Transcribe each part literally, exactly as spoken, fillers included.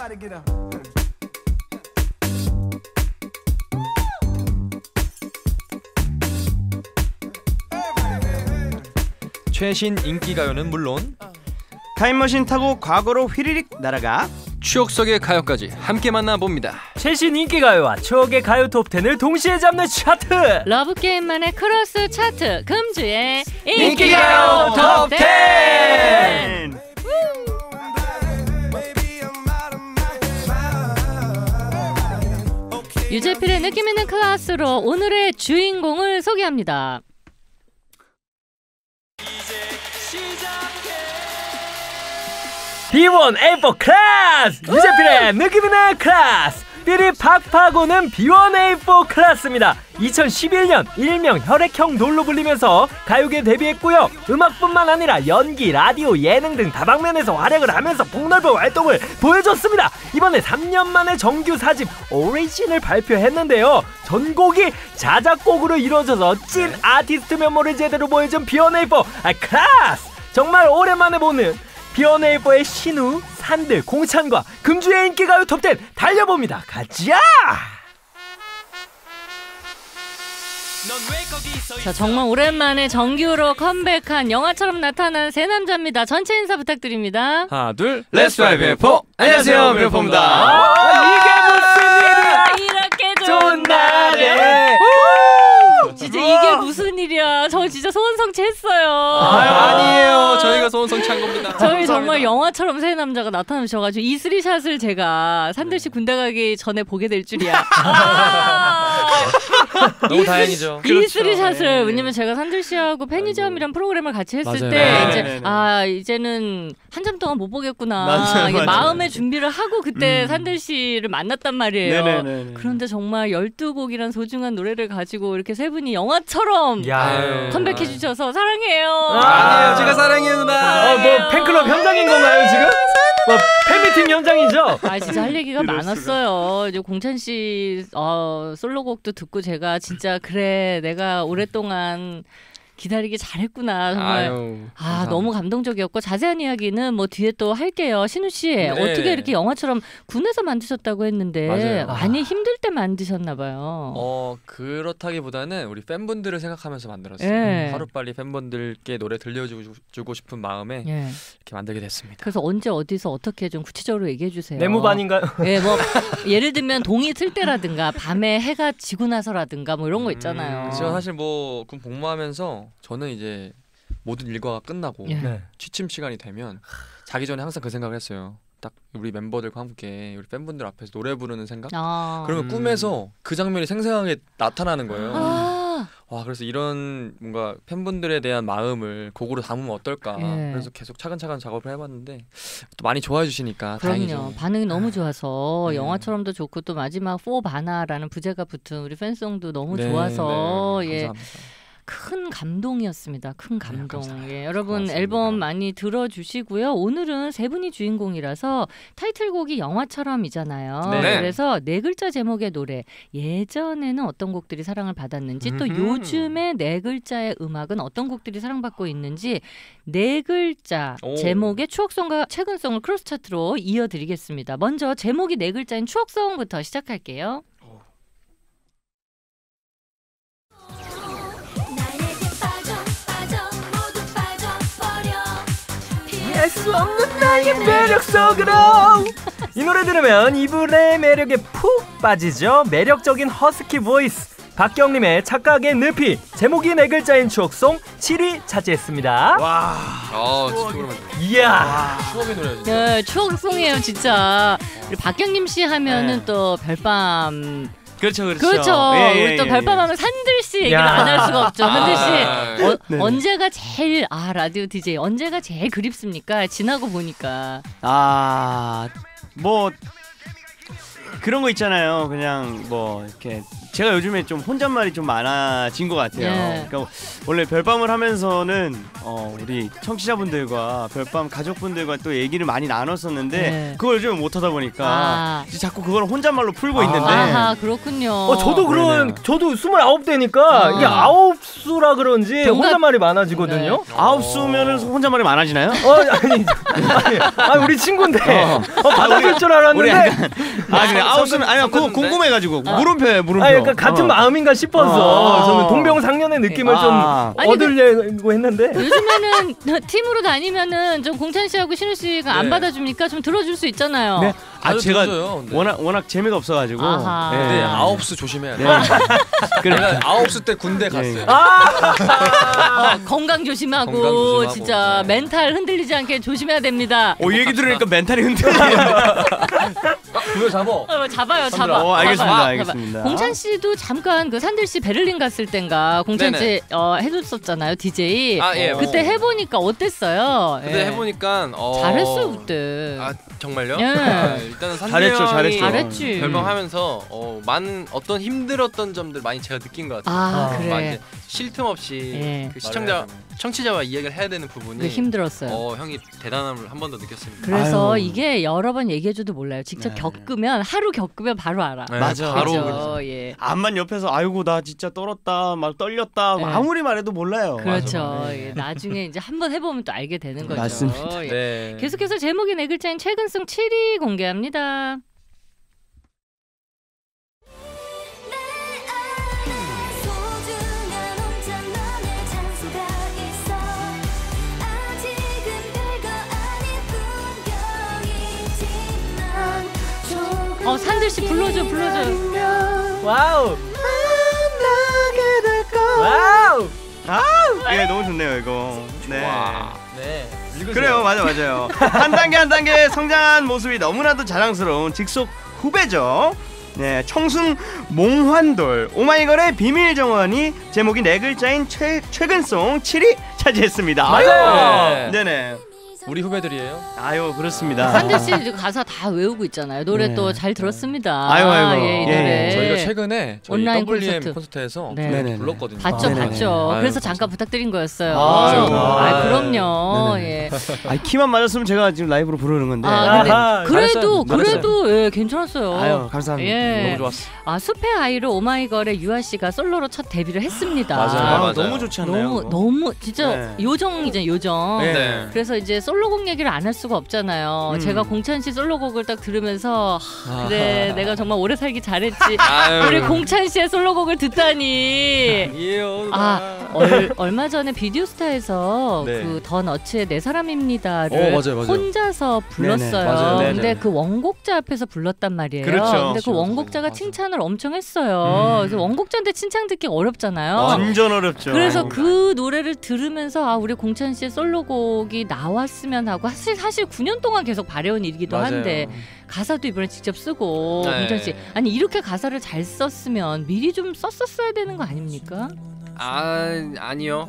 최신 인기가요는 물론 타임머신 타고 과거로 휘리릭 날아가 추억 속의 가요까지 함께 만나봅니다. 최신 인기가요와 추억의 가요 톱텐을 동시에 잡는 차트, 러브게임만의 크로스 차트, 금주의 인기가요 톱텐. 유재필의 느낌있는 클래스로 오늘의 주인공을 소개합니다. 비 원 에이 포 클래스! 유재필의 느낌있는 클래스! 삐리 팍팍오는 비 원 에이 포 클래스입니다. 이천십일 년 일명 혈액형 롤로 불리면서 가요계에 데뷔했고요. 음악뿐만 아니라 연기, 라디오, 예능 등 다방면에서 활약을 하면서 폭넓은 활동을 보여줬습니다. 이번에 삼 년 만에 정규 사 집 오리진을 발표했는데요. 전곡이 자작곡으로 이루어져서 찐 아티스트 면모를 제대로 보여준 비 원 에이 포 아, 클래스! 정말 오랜만에 보는 비 원 에이 포의 신우, 산들, 공찬과 금주의 인기가요 톱텐 달려봅니다. 가자! 자, 정말 오랜만에 정규로 컴백한 영화처럼 나타난 새 남자입니다. 전체 인사 부탁드립니다. 하나 둘 렛츠 파이 뷰포. 안녕하세요, 뷰포입니다. 아, 이게 무슨 일이야? 이렇게 좋은 날에 진짜 이게 무슨 일이야. 저 진짜 소원성취 했어요. 아유, 아니에요. 저희가 소원성취한 겁니다. 저희 정말 영화처럼 새 남자가 나타나셔가지고 이 쓰리샷을 제가 산들씨 군대 가기 전에 보게 될 줄이야. 너무 다행이죠. 이 쓰리샷을 왜냐면 제가 산들씨하고 편의점이란 프로그램을 같이 했을 맞아요. 때 네. 이제 네네네. 아 이제는 한참 동안 못 보겠구나. 맞아요, 이게 맞아요. 마음의 준비를 하고 그때 음. 산들씨를 만났단 말이에요. 네네네. 그런데 정말 열두 곡이란 소중한 노래를 가지고 이렇게 세 분이 영화처럼 야, 컴백해 주셔서 사랑해요. 아니에요. 제가 사랑해요, 누나. 어, 뭐 팬클럽 현장인 건가요 지금? 뭐 팬미팅 현장이죠? 아 진짜 할 얘기가 많았어요. 이제 공찬 씨 어, 솔로곡도 듣고 제가 진짜 그래 내가 오랫동안 기다리기 잘했구나 정말. 아유, 아 감사합니다. 너무 감동적이었고 자세한 이야기는 뭐 뒤에 또 할게요. 신우 씨 네. 어떻게 이렇게 영화처럼 군에서 만드셨다고 했는데 맞아요. 많이 힘들 때 만드셨나 봐요. 어 그렇다기보다는 우리 팬분들을 생각하면서 만들었어요. 예. 하루빨리 팬분들께 노래 들려주고 주고 싶은 마음에 예. 이렇게 만들게 됐습니다. 그래서 언제 어디서 어떻게 좀 구체적으로 얘기해 주세요. 내무반인가요? 예, 뭐 예를 들면 동이 틀 때라든가 밤에 해가 지고 나서라든가 뭐 이런 거 있잖아요. 음, 제가 사실 뭐 군 복무하면서 저는 이제 모든 일과가 끝나고 예. 네. 취침 시간이 되면 자기 전에 항상 그 생각을 했어요. 딱 우리 멤버들과 함께 우리 팬분들 앞에서 노래 부르는 생각? 아. 그러면 음. 꿈에서 그 장면이 생생하게 나타나는 거예요. 아. 와 그래서 이런 뭔가 팬분들에 대한 마음을 곡으로 담으면 어떨까. 예. 그래서 계속 차근차근 작업을 해봤는데 또 많이 좋아해 주시니까 그럼요. 다행이죠. 반응이 너무 좋아서 네. 영화처럼도 좋고 또 마지막 포 바나라는 부제가 붙은 우리 팬송도 너무 네, 좋아서 네, 예. 감사합니다. 큰 감동이었습니다. 큰 감동. 감사합니다. 예, 여러분 고맙습니다. 앨범 많이 들어주시고요. 오늘은 세 분이 주인공이라서 타이틀곡이 영화처럼이잖아요. 네. 그래서 네 글자 제목의 노래. 예전에는 어떤 곡들이 사랑을 받았는지 또 음흠. 요즘에 네 글자의 음악은 어떤 곡들이 사랑받고 있는지 네 글자 오. 제목의 추억송과 최근송을 크로스 차트로 이어드리겠습니다. 먼저 제목이 네 글자인 추억송부터 시작할게요. 피할 수 없는 나의 매력 속으로. 이 노래 들으면 이분의 매력에 푹 빠지죠. 매력적인 허스키 보이스 박경림의 착각의 늪이 제목이 네 글자인 추억송 칠 위 차지했습니다. 와. 아 진짜 오랜만에 이야 추억의 노래 진짜. 네, 추억송이에요 진짜. 우리 박경림 씨 하면은 네. 또 별밤. 그렇죠, 그렇죠. 그렇죠. 예, 예, 우리 또 예, 별밤하면 산들 씨 얘기를 야. 안 할 수가 없죠. 산들 씨 아, 어, 네네. 언제가 제일 아 라디오 디제이 언제가 제일 그립습니까? 지나고 보니까. 아, 뭐 그런 거 있잖아요. 그냥 뭐 이렇게 제가 요즘에 좀 혼잣말이 좀 많아진 것 같아요. 예. 그러니까 원래 별밤을 하면서는 어, 우리 청취자분들과 별밤 가족분들과 또 얘기를 많이 나눴었는데 예. 그걸 요즘에 못 하다 보니까 아. 이제 자꾸 그걸 혼잣말로 풀고 아. 있는데 아하 그렇군요. 어 저도 그런 네네. 저도 스물아홉 대니까 아. 이게 아홉 수라 그런지 동갑- 혼잣말이 많아지거든요. 아홉 수면은 혼잣말이 많아지나요? 어 아니 아니, 아니 우리 친구인데 어. 어, 받아줄 줄 우리 알았는데 약간 아 그래 아홉 수면 아니 그거 궁금해가지고 물음표에 물음표. 아 그러니까 같은 어. 마음인가 싶어서 어. 저는 동병상련의 느낌을 아. 좀 아니, 얻으려고 했는데 요즘에는 팀으로 다니면은 좀 공찬 씨하고 신우 씨가 안 네. 받아주니까 좀 들어줄 수 있잖아요. 네. 아 자주 제가 들어줘요, 근데. 워낙 워낙 재미가 없어가지고. 아하. 예. 네, 아홉 수 조심해야 돼. 네. 그래. 내가 아홉 수 때 군대 갔어요. 네. 어, 건강 조심하고 건강 조심하고. 진짜 네. 멘탈 흔들리지 않게 조심해야 됩니다. 오, 이 얘기 들으니까 멘탈이 흔들리네. 그거 잡어. 어, 잡아요, 잡아. 손들어. 어, 알겠습니다, 잡아, 알겠습니다. 잡아. 공찬 씨도 잠깐 그 산들 씨 베를린 갔을 땐가 공찬 네네. 씨 어, 해줬었잖아요, 디제이. 아, 예. 그때 어. 해보니까 어땠어요? 그때 예. 해보니까 어... 잘했어요 그때. 아 정말요? 예. 아, 일단은 산들 잘했죠, 형이 잘했죠. 잘했지. 별방하면서 어, 많은 어떤 힘들었던 점들 많이 제가 느낀 것 같아요. 아, 아, 그래. 막 이제 쉴 틈 없이 예. 그 시청자 청취자와 이야기를 해야 되는 그게 부분이 힘들었어요. 어, 형이 대단함을 한 번 더 느꼈습니다. 그래서 아유. 이게 여러 번 얘기해줘도 몰라요. 직접 네. 겪으면 하루 겪으면 바로 알아. 네, 맞아. 바로 그죠? 그랬어요. 예. 암만 옆에서 아이고 나 진짜 떨었다 막 떨렸다 네. 아무리 말해도 몰라요. 그렇죠. 맞아. 네. 예. 나중에 이제 한번 해보면 또 알게 되는 거죠. 맞습니다. 예. 네. 계속해서 제목이 네 글자인 최근성 칠 위 공개합니다. 소중한 혼자 너의 장소가 있어 아직은 별거 아닌 풍경이지만 조금 어 산들 씨 불러줘 불러줘. 와우 와우 예, 너무 좋네요 이거. 네. 네. 그래요, 맞아 맞아요. 한 단계 한 단계 성장한 모습이 너무나도 자랑스러운 직속 후배죠. 네, 청순 몽환돌 오마이걸의 비밀 정원이 제목이 네 글자인 최 최근송 칠 위 차지했습니다. 맞아요. 아유, 네네. 우리 후배들이에요. 아유 그렇습니다. 산들 씨 이제 가사 다 외우고 있잖아요. 노래 네. 또 잘 들었습니다. 아유, 아이고. 예, 이 예. 노래. 저희가 최근에 저희 온라인 더블유엠 콘서트. 콘서트에서 네. 네네네. 불렀거든요. 봤죠, 아, 네네네. 봤죠. 아유, 그래서 감사합니다. 잠깐 부탁드린 거였어요. 아유. 아, 아유. 그럼요. 네네네. 예. 아니 키만 맞았으면 제가 지금 라이브로 부르는 건데. 아, 근데 아하, 그래도 잘했어요. 그래도 예, 괜찮았어요. 아유 감사합니다. 예. 너무 좋았어. 아 숲의 아이로 오마이걸의 유아 씨가 솔로로 첫 데뷔를 했습니다. 맞아요. 아, 맞아요. 너무 좋지 않나요? 너무 그거? 너무 진짜 네. 요정이잖아요, 요정. 네. 네. 그래서 이제 솔로곡 얘기를 안 할 수가 없잖아요. 음. 제가 공찬 씨 솔로곡을 딱 들으면서 하, 그래 내가 정말 오래 살기 잘했지. 아유. 우리 공찬 씨의 솔로곡을 듣다니. 이에요. 아 얼, 얼마 전에 비디오스타에서 네. 그 더 너츠의 내 사람입니다를 어, 맞아요, 맞아요. 혼자서 불렀어요. 네네, 맞아요. 근데 네네. 그 원곡자 앞에서 불렀단 말이에요. 그렇죠. 근데 그 원곡자가 맞아요. 칭찬을 엄청 했어요. 음. 그래서 원곡자한테 칭찬 듣기 어렵잖아요. 완전 어렵죠. 그래서 아이고. 그 노래를 들으면서 아 우리 공찬 씨의 솔로곡이 나왔으면 하고 사실 사실 구 년 동안 계속 바래온 일이기도 맞아요. 한데 가사도 이번에 직접 쓰고 네. 공찬 씨 아니 이렇게 가사를 잘 썼으면 미리 좀 썼었어야 되는 거 아닙니까? 아 아니요.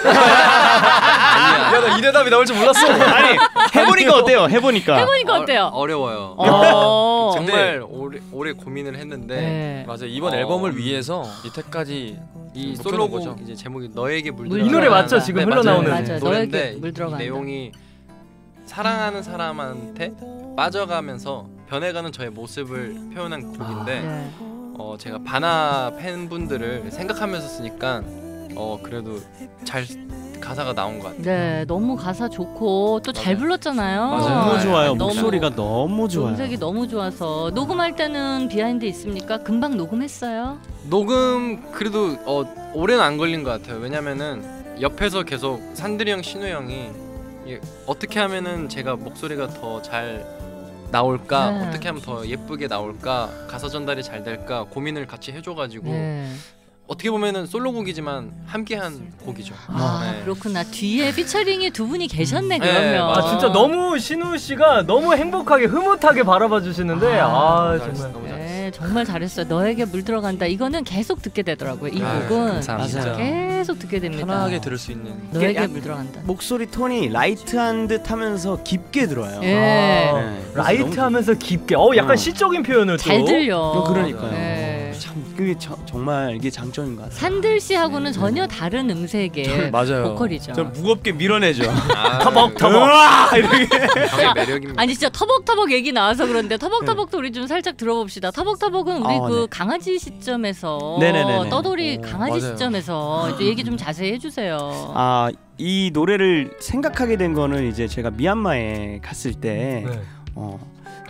야, 나 이 대답이 나올 줄 몰랐어. 아니 해보니까 어때요? 해보니까. 해보니까 어때요? 어, 어려워요. 어. 정말 오래 오래 고민을 했는데 네. 맞아. 이번 어. 앨범을 위해서 이때까지 이 못 솔로곡 펴놓은 거죠. 이제 제목이 너에게 물 물들어. 이 노래 맞죠? 지금 네, 흘러나오는 맞아요. 맞아요. 노래인데 너에게 물 이 들어간다. 내용이 사랑하는 사람한테 빠져가면서 변해가는 저의 모습을 표현한 곡인데 네. 어, 제가 바나 팬분들을 생각하면서 쓰니까 어 그래도 잘 가사가 나온 것 같아요. 네, 너무 가사 좋고 또 잘 맞아요. 불렀잖아요. 맞아요. 너무 좋아요. 너무- 목소리가 너무 좋아요. 음색이 너무 좋아서 녹음할 때는 비하인드 있습니까? 금방 녹음했어요. 녹음 그래도 어, 오래는 안 걸린 것 같아요. 왜냐면은 옆에서 계속 산들이 형, 신우 형이 이게 어떻게 하면은 제가 목소리가 더 잘 나올까, 네. 어떻게 하면 더 예쁘게 나올까, 가사 전달이 잘 될까 고민을 같이 해줘가지고 네. 어떻게 보면은 솔로곡이지만 함께한 곡이죠. 아 네. 그렇구나. 뒤에 피처링이 두 분이 계셨네 네, 그러면. 맞아요. 아 진짜 너무 신우 씨가 너무 행복하게 흐뭇하게 바라봐 주시는데 아, 잘했어, 정말 너무 잘했어. 네, 정말 잘했어요. 너에게 물 들어간다. 이거는 계속 듣게 되더라고요. 이 아, 곡은 감사합니다. 맞아요. 계속 듣게 됩니다. 편하게 들을 수 있는. 너에게 약- 물 들어간다. 목소리 톤이 라이트한 듯 하면서 깊게 들어요. 예. 아, 네, 그래서 라이트 너무- 하면서 깊게 어 약간 어. 시적인 표현을 또 잘 들려. 어, 그러니까요. 네. 참 그게 저, 정말 이게 장점인 것 같아요. 산들 씨하고는 전혀 다른 음색의 맞아요. 보컬이죠. 저 무겁게 밀어내죠. 아, 터벅 터벅 으아! 이렇게. 형의 매력입니다. 아니 진짜 터벅터벅 얘기 나와서 그런데 터벅터벅도 우리 좀 살짝 들어봅시다. 터벅터벅은 우리 아, 그 네. 강아지 시점에서 네네네네. 떠돌이 오, 강아지 맞아요. 시점에서 이제 얘기 좀 자세히 해주세요. 아, 이 노래를 생각하게 된 거는 이제 제가 미얀마에 갔을 때 네. 어,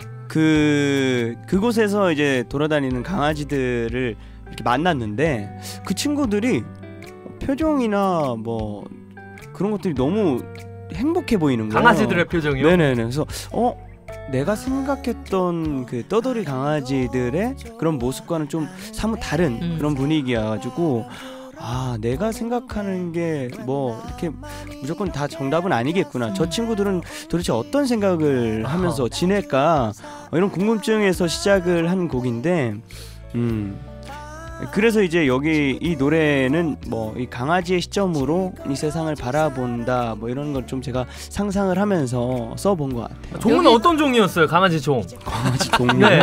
그 그곳에서 이제 돌아다니는 강아지들을 이렇게 만났는데 그 친구들이 표정이나 뭐 그런 것들이 너무 행복해 보이는 거예요. 강아지들의 표정이요? 네네네. 그래서 어 내가 생각했던 그 떠돌이 강아지들의 그런 모습과는 좀 사뭇 다른 음. 그런 분위기여가지고 아 내가 생각하는 게 뭐 이렇게 무조건 다 정답은 아니겠구나. 저 친구들은 도대체 어떤 생각을 하면서 지낼까 어, 이런 궁금증에서 시작을 한 곡인데 음. 그래서 이제 여기 이 노래는 뭐 이 강아지의 시점으로 이 세상을 바라본다 뭐 이런 걸 좀 제가 상상을 하면서 써본 것 같아요. 종은 여기- 어떤 종이었어요? 강아지 종. 강아지 종류. 네.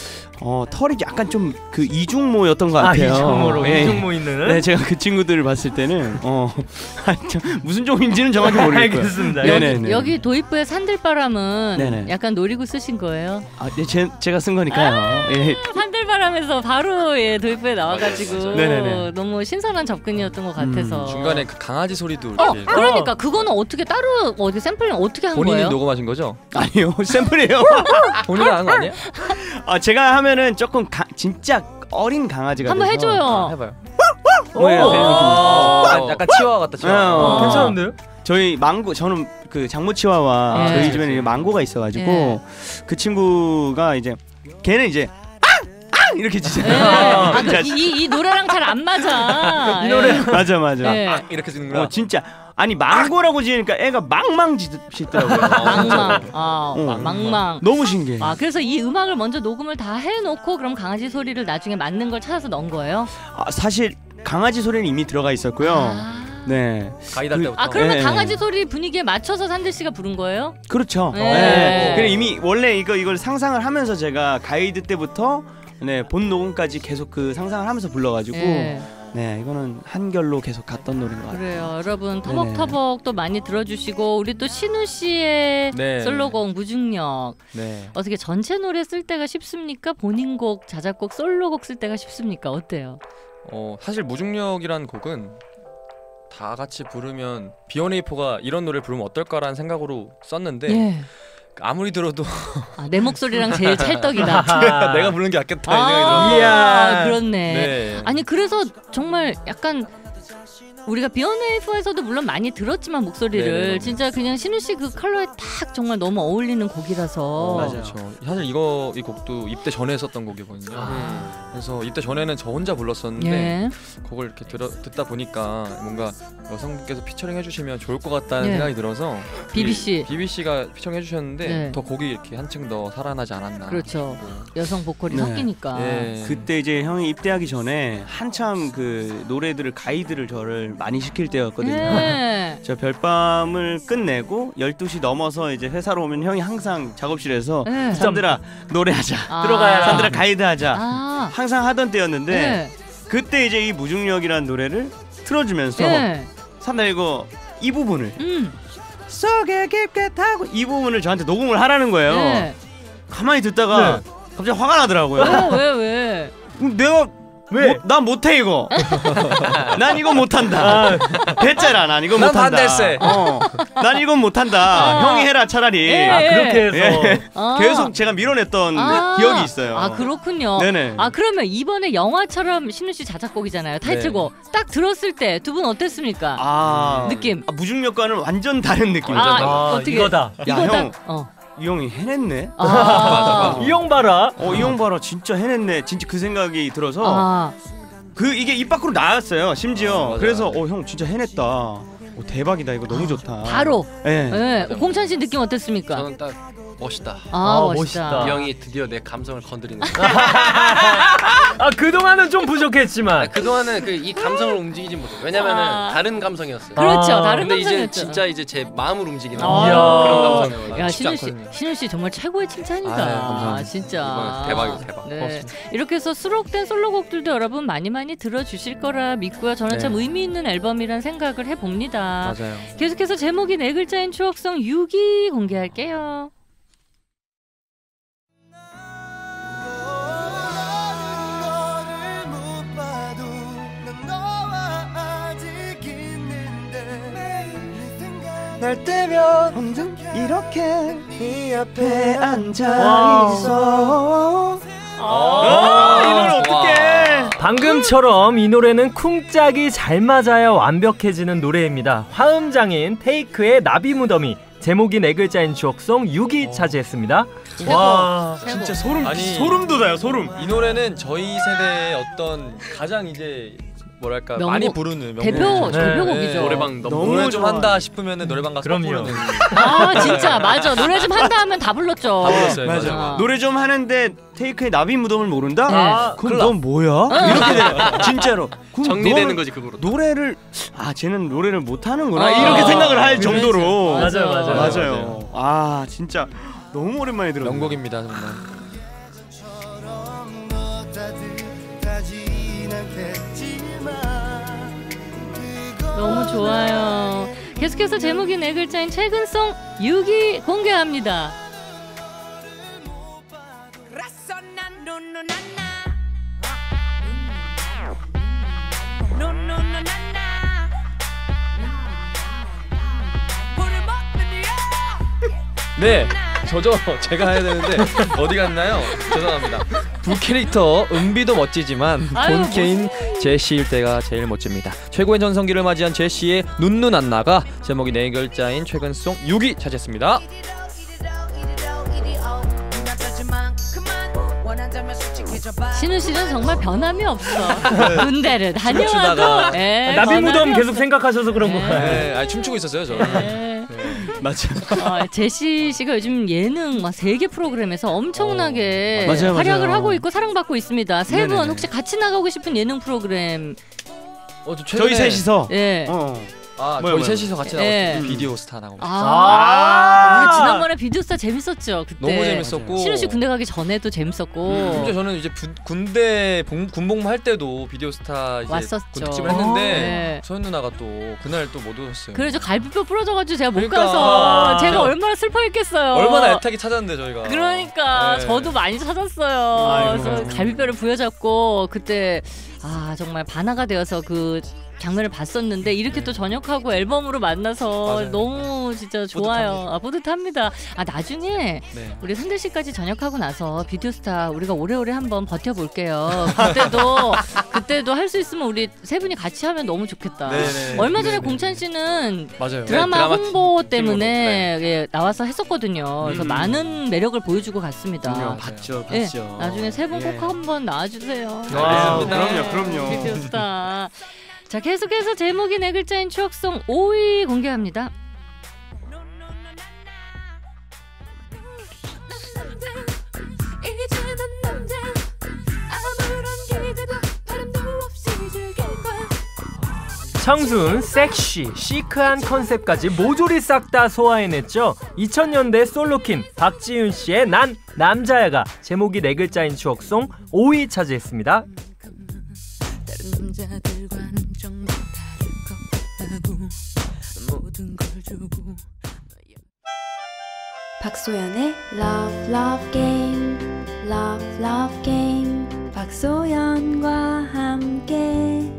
어 털이 약간 좀 그 이중모였던 것 아 같아요. 이종으로 예. 이종모 있는. 네, 제가 그 친구들을 봤을 때는 어 아니, 참, 무슨 종인지는 정확히 모르겠고요. 알겠습니다. 네. 여기, 네네네. 여기 도입부의 산들바람은 네네. 약간 노리고 쓰신 거예요? 아, 네, 제, 제가 쓴 거니까요. 예. 산들바람에서 바로 예, 도입부에 나와가지고 네네네. 너무 신선한 접근이었던 것 같아서. 음, 중간에 그 강아지 소리도 어, 이렇게 그러니까 그거는 어떻게 따로 어디 샘플링 어떻게 한 본인이 거예요? 녹음하신 거죠? 아니요, 샘플이에요. 본인이 한 거 아니에요? 아, 제가 하면은 조금 가, 진짜 어린 강아지가 한번 돼서. 해줘요. 아, 해봐요. 뭐 이런 오. 어, 약간- 약간 치와와 같다. 치와와. 어. 어, 괜찮은데요? 저희 망고 저는 그 장모치와와 네. 저희 집에는 이제 망고가 있어가지고 네. 그 친구가 이제 걔는 이제 앙! 앙! 이렇게 네. 짖잖아요. 아, 그, 이, 이 노래랑 잘 안 맞아. 이 노래. 예. 맞아 맞아. 네. 아, 이렇게 듣는구나. 어 진짜 아니 망고라고 지으니까 애가 망망 짖- 짖더라고요. 망망. 아, 어. 망망. 너무 신기해. 아, 그래서 이 음악을 먼저 녹음을 다 해놓고 그럼 강아지 소리를 나중에 맞는 걸 찾아서 넣은 거예요? 아, 사실 강아지 소리는 이미 들어가 있었고요. 아, 네, 가이드 할 그- 때부터. 아 그러면 네. 강아지 소리 분위기에 맞춰서 산들 씨가 부른 거예요? 그렇죠. 네. 네. 그래 이미 원래 이거 이걸 상상을 하면서 제가 가이드 때부터 네, 본 녹음까지 계속 그 상상을 하면서 불러가지고 네. 네 이거는 한결로 계속 갔던 노래인 것 같아요. 그래요, 여러분 터벅터벅 또 많이 들어주시고 우리 또 신우 씨의 네. 솔로곡 무중력 네. 어떻게 전체 노래 쓸 때가 쉽습니까? 본인 곡, 자작곡, 솔로곡 쓸 때가 쉽습니까? 어때요? 어, 사실 무중력이란 곡은 다 같이 부르면 비원에이포가 이런 노래를 부르면 어떨까라는 생각으로 썼는데 예. 아무리 들어도 아, 내 목소리랑 제일 찰떡이다. 아. 내가 부르는 게 낫겠다 이 아, 생각이 들어서. 이야. 그렇네. 네. 아니 그래서 정말 약간 우리가 비욘에이프에서도 물론 많이 들었지만 목소리를 네네네. 진짜 그냥 신우 씨 그 컬러에 딱 정말 너무 어울리는 곡이라서 맞아요. 그렇죠. 사실 이거 이 곡도 입대 전에 썼던 곡이거든요. 음. 그래서 입대 전에는 저 혼자 불렀었는데 예. 그걸 이렇게 들어, 듣다 보니까 뭔가 여성분께서 피처링 해주시면 좋을 것 같다는 예. 생각이 들어서 비비 씨. 비비 씨가 피처링 해주셨는데 네. 더 곡이 이렇게 한층 더 살아나지 않았나. 그렇죠. 여성 보컬이 네. 섞이니까. 예. 그때 이제 형이 입대하기 전에 한참 그 노래들을 가이드를 저를 많이 시킬 때였거든요. 예. 저 별밤을 끝내고 열두 시 넘어서 이제 회사로 오면 형이 항상 작업실에서 예. 산들아 노래하자. 아. 들어가야. 산들아 가이드하자. 아. 항상 하던 때였는데 예. 그때 이제 이 무중력이라는 노래를 틀어주면서 예. 산들아 이거 이 부분을 음. 속에 깊게 타고 이 부분을 저한테 녹음을 하라는 거예요. 예. 가만히 듣다가 갑자기 화가 나더라고요. 왜, 왜, 왜? 내가 왜? 뭐, 난 못해 이거. 난 이거 못한다. 됐잖아. 난 이거 난 못한다. 반댈세. 어, 난 이건 못한다. 아. 형이 해라 차라리. 예. 아 그렇게 해서 예. 아. 계속 제가 밀어냈던 아. 기억이 있어요. 아 그렇군요. 네네. 아 그러면 이번에 영화처럼 신우 씨 자작곡이잖아요. 타이틀곡 딱 들었을 때 두 분 어땠습니까? 아, 느낌. 아, 무중력과는 완전 다른 느낌이죠. 아, 아 어떻게- 이거다. 야, 이거다. 형. 어. 이 형이 해냈네. 아. 맞아, 맞아. 이 형 봐라. 어, 이 형 봐라 진짜 해냈네. 진짜 그 생각이 들어서 아. 그 이게 입 밖으로 나왔어요. 심지어. 맞아요. 그래서 어 형 진짜 해냈다. 어, 대박이다. 이거 너무 좋다. 바로. 예. 네. 공찬 씨 느낌 어땠습니까? 저는 딱 멋있다. 아, 아, 멋있다. 멋있다. 이 형이 드디어 내 감성을 건드리는. 아 그동안은 좀 부족했지만 그 동안은 그 이 감성을 움직이지 못해. 왜냐면은 아. 다른 감성이었어요. 그렇죠. 아, 다른 근데 이제 감성이었죠. 진짜 이제 제 마음을 움직이는 아. 그런 감성이어서. 야 쉽지 신우 씨, 않거든요. 신우 씨 정말 최고의 칭찬이다. 아, 네, 감사합니다. 진짜. 이번 대박이에요, 대박. 네. 이렇게 해서 수록된 솔로곡들도 여러분 많이 많이 들어주실 거라 믿고요. 저는 네. 참 의미 있는 앨범이란 생각을 해봅니다. 맞아요. 계속해서 제목이 네 글자인 추억송 육 위 공개할게요. 날 때면 혼자 이렇게 네 앞에 앉아 와우. 있어. 아, 이 노래 어떡해. 방금처럼 이 노래는 쿵짝이 잘 맞아야 완벽해지는 노래입니다. 화음장인 테이크의 나비 무덤이 제목이 네 글자인 추억송 육 위 차지했습니다. 와 최고. 진짜 소름 아니. 소름 돋아요. 소름. 이 노래는 저희 세대의 어떤 가장 이제 뭐랄까 명곡. 많이 부르는 명곡. 대표 네. 대표곡이죠. 네. 노래방 너무, 너무 노래 좀 좋아. 한다 싶으면은 노래방 가서 꼭 그럼요. 부르는. 아 진짜 맞아. 노래 좀 한다 하면 다 불렀죠. 다 불렀어요. 맞아. 맞아. 노래 좀 하는데 테이크의 나비 무덤을 모른다? 네. 아, 그럼 넌 뭐야? 이렇게 돼. 진짜로. 그럼 정리되는 너는 거지 그거로. 노래를 아 쟤는 노래를 못 하는구나 아, 이렇게 생각을 할 그렇지. 정도로. 맞아. 맞아요, 맞아요. 맞아요. 아 진짜 너무 오랜만에 들었네. 명곡입니다 정말. 너무 좋아요. 계속해서 제목이 네 글자인 최근송 육 위 공개합니다. 네, 저죠. 제가 해야 되는데 어디 갔나요? 죄송합니다. 부캐릭터 은비도 멋지지만 아유, 본캐인 제시일 때가 제일 멋집니다. 최고의 전성기를 맞이한 제시의 눈눈 안나가 제목이 네 글자인 최근송 육 위 차지했습니다. 신우 씨는 정말 변함이 없어. 군대를 춤추다가. 다녀와도 예, 나비 변함이 무덤 계속 없어. 생각하셔서 그런 네. 거예요. 네, 아니 춤추고 있었어요 저는. 네. 맞아. 어, 제시 씨가 요즘 예능 막 세계 프로그램에서 엄청나게 어, 맞아요, 활약을 맞아요. 하고 있고 사랑받고 있습니다. 세 분 네네네. 혹시 같이 나가고 싶은 예능 프로그램? 어, 저 저희 최근에- 셋이서. 예. 어. 아, 뭐요, 저희 뭐요? 셋이서 같이 네. 나왔던 비디오 스타 나오고. 아, 아. 우리 지난번에 비디오스타 재밌었죠. 그때. 너무 재밌었고. 신우 씨 군대 가기 전에도 재밌었고. 심지어 저는 이제 부, 군대 봉, 군복무 할 때도 비디오 스타 이제 왔었죠. 특집을 했는데 네. 소연 누나가 또 그날 또 못 오셨어요. 그래서 갈비뼈 부러져가지고 제가 못 그러니까. 가서 제가 제가 얼마나 슬퍼했겠어요. 얼마나 애타게 찾았는데 저희가. 그러니까 네. 저도 많이 찾았어요. 아이고. 그래서 갈비뼈를 부여잡고 그때 아 정말 반화가 되어서 그 장면을 봤었는데 이렇게 또 전역하고 앨범으로 만나서 맞아요. 너무 진짜 좋아요. 뿌듯합니다. 아 뿌듯합니다. 아 나중에 네. 우리 선들 씨까지 전역하고 나서 비디오스타 우리가 오래오래 한번 버텨볼게요. 그때도 그때도 할 수 있으면 우리 세 분이 같이 하면 너무 좋겠다. 네네. 얼마 전에 네네. 공찬 씨는 맞아요. 드라마 드라마 홍보 팀- 때문에 팀으로, 예, 나와서 했었거든요. 그래서 음. 많은 매력을 보여주고 갔습니다. 분명 맞아요. 봤죠, 예, 봤죠. 나중에 세 분 꼭 예. 한번 나와주세요. 아, 와, 그럼요, 그럼요. 비디오스타. 자 계속해서 제목이 네 글자인 추억송 오 위 공개합니다. 이제는 남자 아무런 기대도 바람도 없이 즐길 거야. 청순, 섹시, 시크한 컨셉까지 모조리 싹 다 소화해냈죠. 이천 년대 솔로킨 박지윤 씨의 난 남자야가 제목이 네 글자인 추억송 오 위 차지했습니다. 다른 남자들과는 정말 다를 것 같다고 모든 걸 주고 박소연의 Love Love Game Love Love Game 박소연과 함께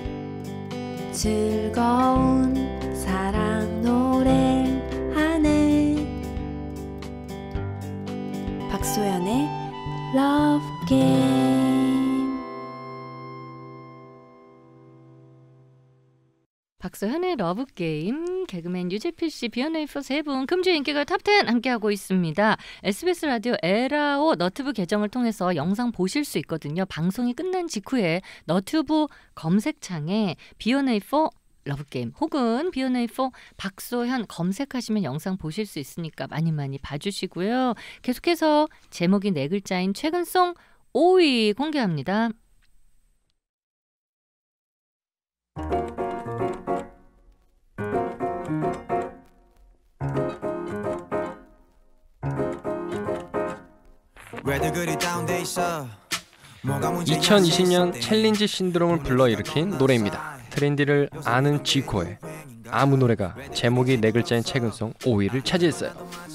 즐거운 사랑 노래하네 박소연의 Love Game 박소현의 러브게임 개그맨 유재필 씨, 비욘에이포 세 분 금주의 인기가 탑텐 함께하고 있습니다. 에스비에스 라디오 에라오 너튜브 계정을 통해서 영상 보실 수 있거든요. 방송이 끝난 직후에 너튜브 검색창에 비욘에이포 러브게임 혹은 비욘에이포 박소현 검색하시면 영상 보실 수 있으니까 많이 많이 봐주시고요. 계속해서 제목이 네 글자인 최근송 오 위 공개합니다. 이천이십 년 챌린지 신드롬을 불러일으킨 노래입니다. 트렌디를 아는 지코의 아무 노래가 제목이 네 글자인 최근송 오 위를 차지했어요.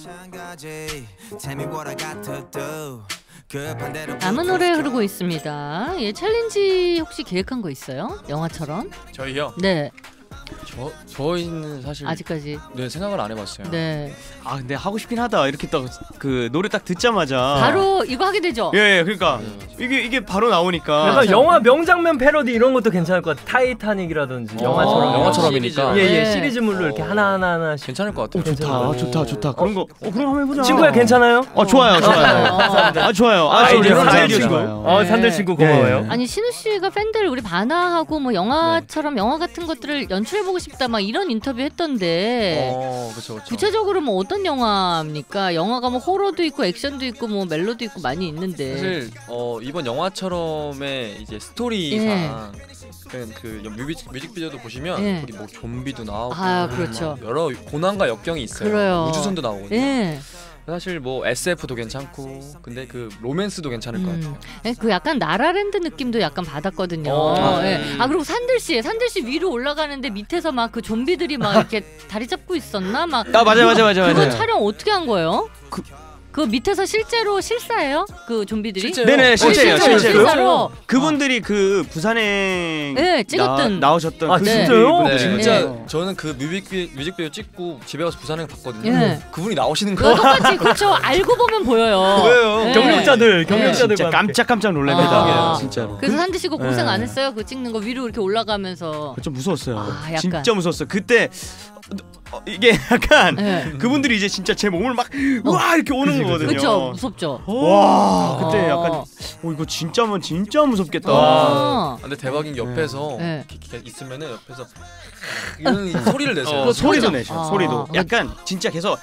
아무 노래 흐르고 있습니다. 예, 챌린지 혹시 계획한 거 있어요? 영화처럼? 저희요? 네. 저 저희는 사실 아직까지. 네 생각을 안 해봤어요. 네. 아 근데 하고 싶긴 하다. 이렇게 딱 그 노래 딱 듣자마자 바로 이거 하게 되죠. 예, 예 그러니까 이게 이게 바로 나오니까 약간 영화 명장면 패러디 이런 것도 괜찮을 것 같아. 타이타닉이라든지 영화처럼. 어, 영화처럼이니까. 예예 네. 시리즈물로 이렇게 하나 하나 하나씩. 괜찮을 것 같아요. 좋다, 좋다, 좋다. 그런 거. 어, 그럼 한번 해보자. 친구야 괜찮아요? 어, 좋아요, 좋아요. 아, 좋아요. 아, 아이디어 이런 산들 아이디어 친구. 좋아요. 어 산들 친구 고마워요. 네. 아니 신우 씨가 팬들 우리 반하하고 뭐 영화처럼 영화 같은 것들을 연출해보고 싶다 막 이런 인터뷰 했던데 어, 그렇죠, 그렇죠. 구체적으로 뭐 어떤 영화입니까? 영화가 뭐 호러도 있고 액션도 있고 뭐 멜로도 있고 많이 있는데 사실 어, 이번 영화처럼의 이제 스토리상 그, 그 뮤직, 뮤직비디오도 보시면 예. 거기 뭐 좀비도 나오고 아, 그렇죠. 막 여러 고난과 역경이 있어요. 그래요. 우주선도 나오거든요. 예. 사실 뭐 에스에프도 괜찮고 근데 그 로맨스도 괜찮을 것 같아요. 음. 그 약간 나라랜드 느낌도 약간 받았거든요. 어, 예. 음. 아 그리고 산들 씨, 산들 씨 위로 올라가는데 밑에서 막 그 좀비들이 막 이렇게 다리 잡고 있었나 막. 아, 맞아, 맞아, 맞아, 그거 맞아. 촬영 어떻게 한 거예요? 그- 그 밑에서 실제로 실사예요? 그 좀비들이? 실제요? 네네, 실제예요, 실제로, 실제로. 실사로. 그분들이 그 부산에 네, 찍었던. 나, 나오셨던 아, 그 진짜요? 분들이 네, 진짜 네. 저는 그 뮤직비, 뮤직비디오 찍고 집에 가서 부산에 봤거든요. 예. 그분이 나오시는 그거 거예요. 똑같이 그렇죠. 알고 보면 보여요. 보여요. 네. 경력자들 네. 경력자들 진짜 깜짝깜짝 놀랍니다. 아. 진짜로. 그래서 산들 씨가 고생 네. 안 했어요? 그 찍는 거 위로 이렇게 올라가면서. 좀 무서웠어요. 아, 약간. 진짜 무서웠어요. 그때 어, 이게 약간 네. 그분들이 이제 진짜 제 몸을 막 우와 이렇게 오는 거거든요. 그렇죠. 무섭죠. 와 그때 아. 약간 어 이거 진짜면 진짜 무섭겠다. 아. 근데 대박인 게 옆에서 네. 이렇게, 이렇게 있으면은 옆에서 이런 소리를 내세요. 어, 소리도 그죠? 내셔. 아. 소리도 약간 진짜 계속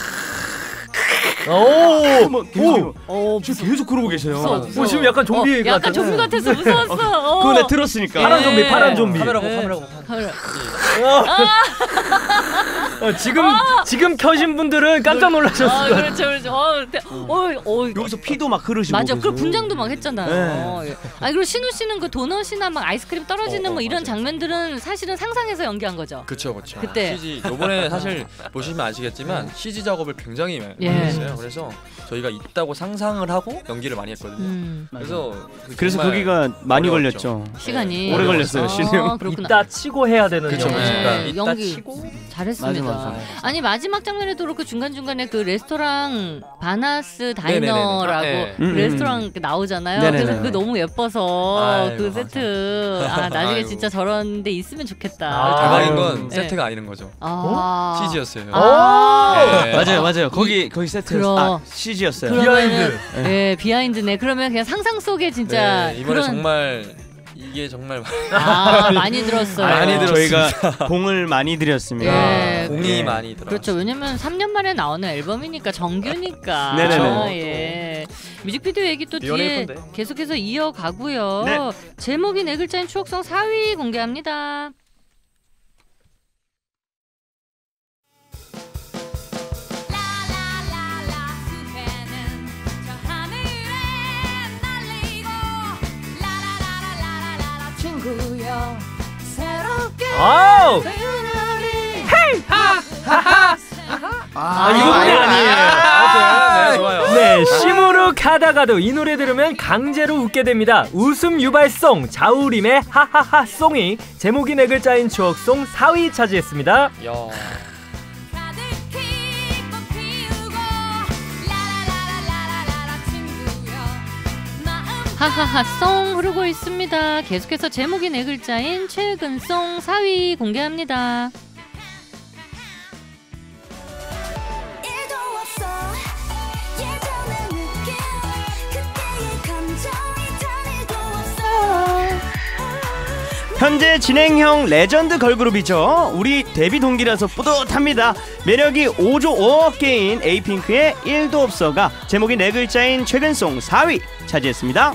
오. 뭐 계속 오. 지금 계속 그러고 계세요. 무서워, 무서워. 오, 지금 약간 좀비 어, 같아. 약간 좀비 같아서 무서웠어. 어. 그거 내가 들었으니까. 파란 예. 좀비, 파란 좀비. 카메라고 네. 카메라고. 그래. 어, 지금 지금 켜신 분들은 깜짝 아 놀라셨을 거예요. 그렇죠 그렇죠. 어, 대- 어, 어, 여기서 피도 막 흐르시고. 맞아. 계속. 그 분장도 막 했잖아요. 네. 예. 아니 그리고 신우 씨는 그 도넛이나 막 아이스크림 떨어지는 어, 어, 뭐 이런 맞아요. 장면들은 사실은 상상해서 연기한 거죠. 그렇죠, 그렇죠. 그때. 씨지 요번에 사실 보시면 아시겠지만 씨지 작업을 굉장히 많이 예. 했어요. 그래서 저희가 있다고 상상을 하고 연기를 많이 했거든요. 음. 그래서 그 그래서 정말 거기가 많이 어려웠죠. 걸렸죠. 시간이 오래 걸렸어요, 신우 형. 아, 그렇구나. 이따 치고 해야 되는 그쵸, 영화. 그쵸. 네, 이따 연기 치고 잘했습니다. 맞아, 맞아. 아니 마지막 장면에도 그렇고 중간 중간에 그 레스토랑 바나스 네네네네. 다이너라고 아, 네. 그 음, 레스토랑 그 나오잖아요. 네네네. 그래서 그 너무 예뻐서 아이고, 그 세트 아 나중에 아이고. 진짜 저런 데 있으면 좋겠다. 아, 대박인 아유. 건 네. 세트가 아니는 거죠. 아. 씨지였어요. 아. 네. 맞아요, 맞아요. 거기 거기 세트. 그럼. 아 씨지였어요. 그러면은 네 비하인드네. 그러면 그냥 상상 속에 진짜 네, 이번에 그런 정말 이게 정말 아 많이 들었어요. 많이 들었습니다. 저희가 공을 많이 드렸습니다. 예. 공이 예. 많이 들어. 그렇죠. 왜냐면 삼 년 만에 나오는 앨범이니까 정규니까. 네네네. 아, 예. 뮤직비디오 얘기 또 뒤에 비원에이폰데. 계속해서 이어가고요. 네. 제목이 네 글자인 추억송 사 위 공개합니다. 아우. 아, 이거 노래 아니에요. 네, 좋아요. 네, 시무룩 하다가도 이 노래 들으면 강제로 웃게 됩니다. 웃음 유발송 자우림의 하하하송이 제목이 네 글자인 추억송 사 위 차지했습니다. 야. 하하하송 흐르고 있습니다. 계속해서 제목이 네 글자인 최근송 사 위 공개합니다. 현재 진행형 레전드 걸그룹이죠. 우리 데뷔 동기라서 뿌듯합니다. 매력이 오조 오억 개인 에이핑크의 일도 없어가 제목이 네 글자인 최근송 사 위 차지했습니다.